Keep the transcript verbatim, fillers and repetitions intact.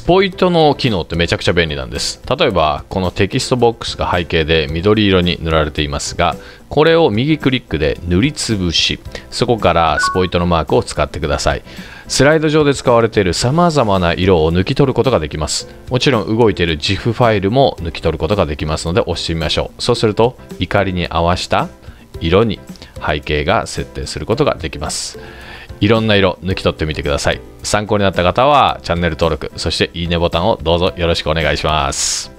ポイトの機能ってめちゃくちゃ便利なんです。例えばこのテキストボックスが背景で緑色に塗られていますが、これを右クリックで塗りつぶし、そこからスポイトのマークを使ってください。スライド上で使われているさまざまな色を抜き取ることができます。もちろん動いている ジフ ファイルも抜き取ることができますので押してみましょう。そうすると怒りに合わせた色に背景が設定することができます。いろんな色抜き取ってみてください。参考になった方はチャンネル登録、そしていいねボタンをどうぞよろしくお願いします。